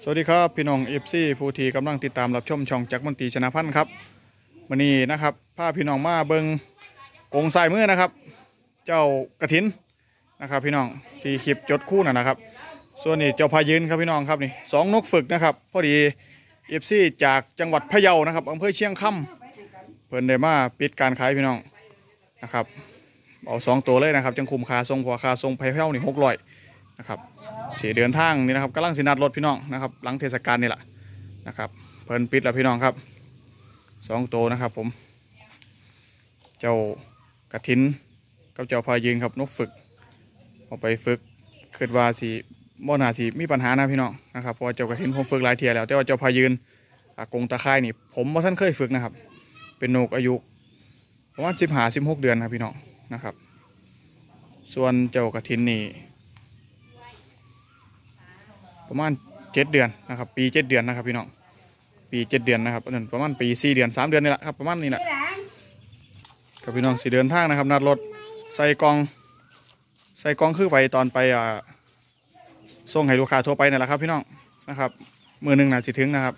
สวัสดีครับพี่น้องFCผู้ที่กำลังติดตามรับชมช่องจักรมนตรีชนะพันธ์ครับวันนี้นะครับพาพี่น้องมาเบิงกงสายมือนะครับเจ้ากระถินนะครับพี่น้องที่คลิปจดคู่นะครับส่วนนี้เจ้าพายืนครับพี่น้องครับนี่สองนกฝึกนะครับพอดีFCจากจังหวัดพะเยานะครับอำเภอเชียงคำเพิ่นได้มาปิดการขายพี่น้องนะครับเอา2 ตัวเลยนะครับจังคุมคาทรงหัวคาทรงไผ่เผ่านี่600นะครับสีเดินทางนี่นะครับกำลังสินัดรถพี่น้องนะครับหลังเทศกาลนี่แหละนะครับเพิ่นปิดแล้วพี่น้องครับ2 ตัวนะครับผมเจ้ากระถินกับเจ้าพายืนครับนกฝึกเอาไปฝึกคิดว่าสีบ่น่าสิมีปัญหานะพี่น้องนะครับเพราะเจ้ากระถินผมฝึกหลายเที่ยแล้วแต่ว่าเจ้าพายืนกงตะไคร่นี่ผมบ่ท่านเคยฝึกนะครับเป็นนกอายุประมาณ15-16 เดือนครับพี่น้องนะครับส่วนเจ้ากระถินนี่ประมาณ7 เดือนนะครับปี7 เดือนนะครับพี่น้องปี7 เดือนนะครับนั่นประมาณปี4 เดือน3 เดือนนี่แหละครับประมาณนี้แหละกับพี่น้องสิเดินทางนะครับนัดรถใส่กองคือไปตอนไปส่งให้ลูกค้าทั่วไปนี่แหละครับพี่น้องนะครับมือหนึ่งน่าจะถึงนะครับ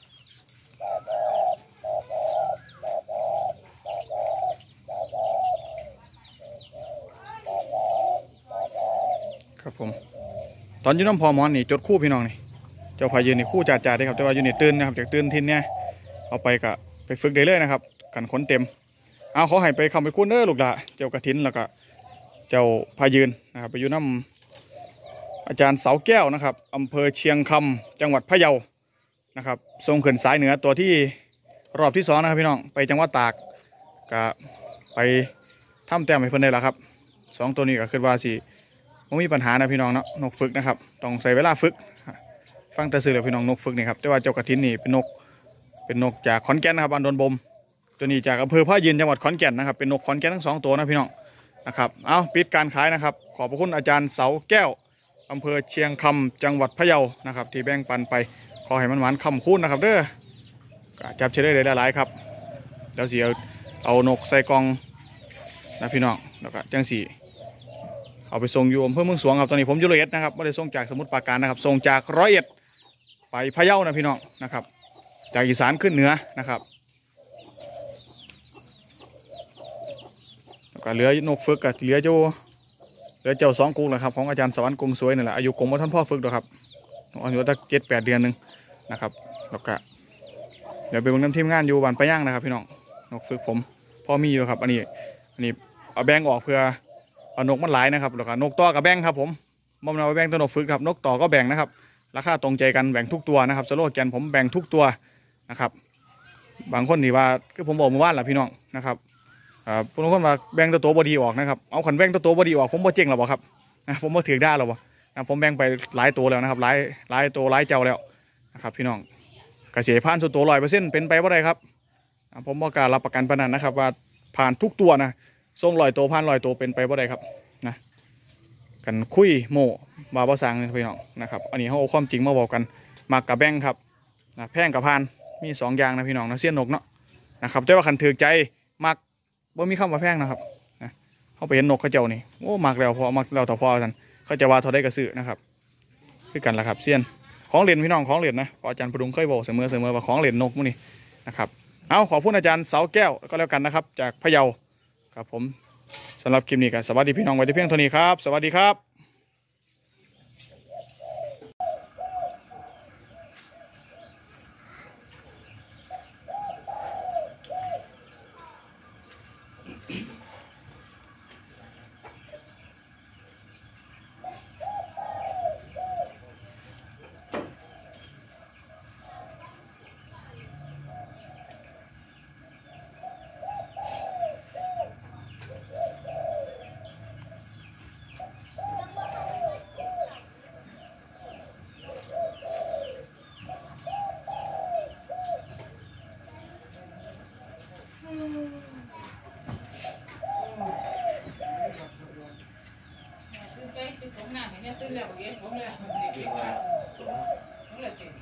ครับผมตอนยืนน้ำพอมอนนี่จดคู่พี่น้องนี่เจ้าพายืนนี่คู่จ่าได้ครับแต่ว่ายืนนี่ตื่นนะครับจากตื่นทินเนี่ยเอาไปกะไปฝึกได้เลยนะครับกันขนเต็มเอาเขาให้ไปคำไปคุ้นเด้อลูกละเจ้ากระถินแล้วก็เจ้าพายืนนะครับไปอยู่น้ำอาจารย์เสาแก้วนะครับอำเภอเชียงคำจังหวัดพะเยานะครับทรงเขื่อนสายเหนือตัวที่รอบที่2นะครับพี่น้องไปจังหวัดตากก็ไปถ้ำแต้มให้เพิ่นได้แล้วครับ2 ตัวนี้ก็คือว่าสิไม่มีปัญหานะพี่น้องเนาะนกฝึกนะครับต้องใส่เวลาฝึกฟังแต่สื่อเลยพี่น้องนกฝึกนี่ครับแต่ว่าเจ้ากระถินนี่เป็นนกจากขอนแก่นนะครับอันโดนบ่มตัวนี้จากอำเภอพะยืนจังหวัดขอนแก่นนะครับเป็นนกขอนแก่นทั้ง2 ตัวนะพี่น้องนะครับเอาปิดการขายนะครับขอบพระคุณอาจารย์เสาแก้วอำเภอเชียงคำจังหวัดพะเยานะครับที่แบ่งปันไปขอให้มันหวานคำคุ้นนะครับเด้อจับเฉลยได้หลายครับเดี๋ยวสิเอานกใส่กองนะพี่น้องแล้วก็จังสี่เอาไปส่งอยู่อำเภอเมืองสวงครับตอนนี้ผมอยู่100นะครับไม่ได้ส่งจากสมุทรปราการนะครับส่งจาก100ไปพะเยานะพี่น้องนะครับจากอีสานขึ้นเหนือนะครับแล้วก็เหลือนกฝึกกับเหลือเจ้า2 กุ๊กนะครับของอาจารย์สวรรค์กงสวยนี่แหละอายุกงว่าท่านพ่อฝึกหรอกครับอายุตั้ง7-8 เดือนนึงนะครับแล้วก็เดี๋ยวไปเบิ่งน้ำทีมงานอยู่บ้านปะย่างนะครับพี่น้องนกฝึกผมพ่อมีอยู่ครับอันนี้เอาแบ่งออกเพื่อเอานกมันหลายนะครับแล้วก็นกต่อกับแบ่งครับผมบ่เอาไปแบ่งตัวนกฝึกครับนกต่อก็แบ่งนะครับราคาตรงใจกันแบ่งทุกตัวนะครับสโลแกนผมแบ่งทุกตัวนะครับบางคนนี่ว่าคือผมบอกเมื่อวานแหละพี่น้องนะครับบางคนว่าแบ่งตัวบอดีออกนะครับเอาขันแบ่งตัวบอดีออกผมบ่เจ๊งหรอกครับผมบ่ถือได้หรอกผมแบ่งไปหลายตัวแล้วนะครับหลายตัวหลายเจ้าแล้วนะครับพี่น้องกระเสียผ่านส่วนตัว 100%เป็นไปว่าไรครับผมบอกการรับประกันปนันนะครับว่าผ่านทุกตัวนะส่ง100 ตัวผ่าน100 ตัวเป็นไปว่าไรครับนะกันคุยโม่บาบาสังนี่พี่น้องนะครับอันนี้เขาเอาความจริงมาบอกกันมากกับแบ่งครับแพงกับผ่านมี2 อย่างนะพี่น้องนะเสี้ยนนกเนาะนะครับแต่ว่าขันถือใจมากว่ามีคำว่าแพงนะครับเขาไปเห็นนกเขาเจ้านี่โอ้มักแล้วพอมักแล้วต่อพอกันเขาจะว่าเท่าได้กระสือนะครับคือกันละครับเสี้ยนของเหรียญพี่น้องของเหรียญนะอาจารย์พดุงเคยบอกเสมอว่าของเหรียญนกพวกนี้นะครับเอาขอพูดอาจารย์เสาแก้วก็แล้วกันนะครับจากพะเยาครับผมสำหรับคลิปนี้ก็สวัสดีพี่น้องไว้ที่เพียงเท่านี้ครับสวัสดีครับตื่นแล้วเย็นผมเลยเด็กๆผมเลยเจ็บ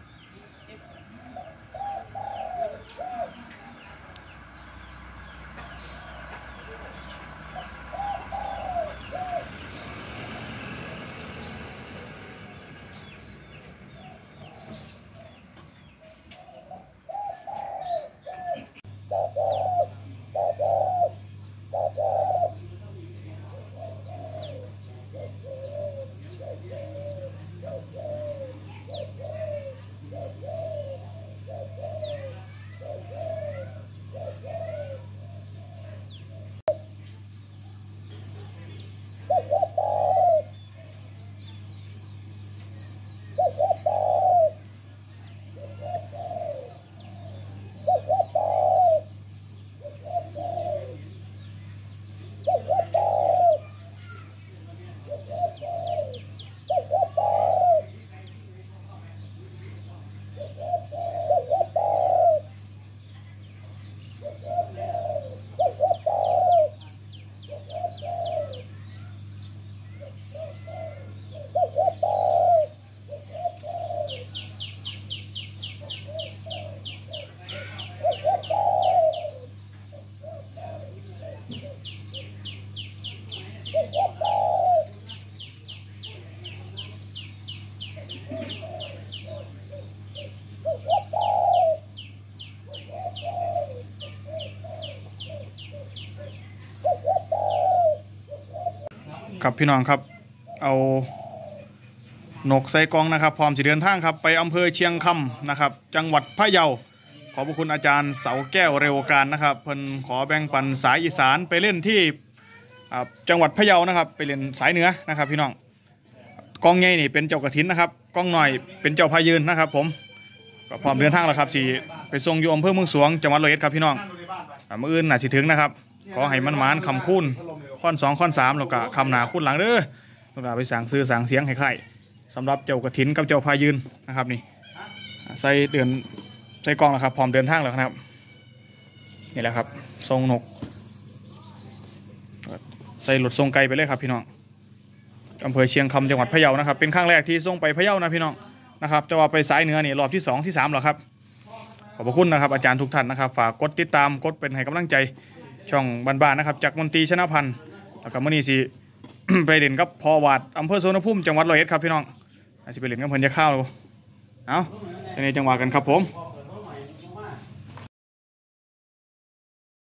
ครับพี่น้องครับเอานกใส่กองนะครับพร้อมสิเดินทางครับไปอำเภอเชียงคำนะครับจังหวัดพะเยาขอบพระคุณอาจารย์เสาแก้วเร็วการนะครับเพิ่นขอแบ่งปันสายอีสานไปเล่นที่จังหวัดพะเยานะครับไปเล่นสายเหนือนะครับพี่น้องกองใหญ่นี่เป็นเจ้ากฐินนะครับกองหน่อยเป็นเจ้าพายืนนะครับผมก็พร้อมเดินทางแล้วครับสิไปส่งอยู่อำเภอเมืองสวงจังหวัดร้อยเอ็ดครับพี่น้องมื้ออื่นน่าสิถึงนะครับขอให้มันหมานคำคุ้นข้อน2ข้อน3แล้วก็คำหนาคุ้นหลังเด้อต้องการไปสั่งซื้อสั่งเสียงให้ใครสำหรับเจ้ากฐินกับเจ้าพายืนนะครับนี่ใส่เดือนใส่กองแล้วครับพร้อมเดินทางแล้วนะครับนี่แหละครับทรงนกใส่รถทรงไกลไปเลยครับพี่น้องอำเภอเชียงคำจังหวัดพะเยานะครับเป็นครั้งแรกที่ส่งไปพะเยานะพี่น้องนะครับจะว่าไปสายเหนือนี่รอบที่2ที่3หรอครับขอบพระคุณนะครับอาจารย์ทุกท่านนะครับฝากกดติดตามกดเป็นให้กำลังใจช่องบ้านๆนะครับจากมนตรีชนะพันธ์แล้วก็มื่อนี้สิ ไปเด่นกับพอวาดอำเภอโซนภูมิจังหวัดร้อยเอ็ดครับพี่น้องอาจจะไปเด่นกับเพิ่นจะเข้าเอาในจังหวัดกันครับผม